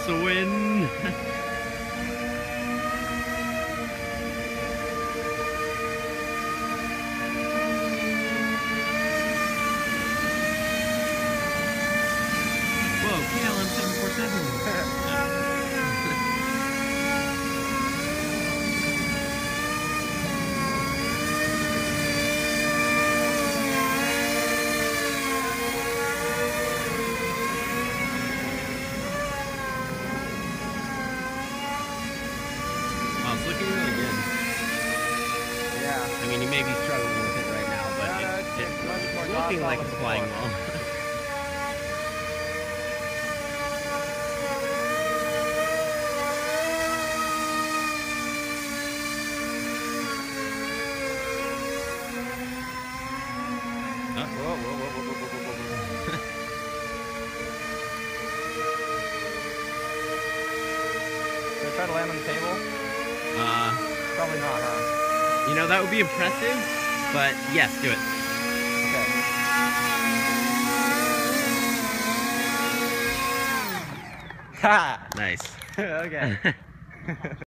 Swin. Whoa, KLM 747. Oh, it's looking really good. Yeah. I mean, you may be struggling with it right now, but it's looking like it's flying well. Whoa, whoa, whoa, whoa, whoa, whoa, whoa, whoa. Should I try to land on the table? Probably not, huh? You know, that would be impressive, but yes, do it. Okay. Ha! Nice. Okay.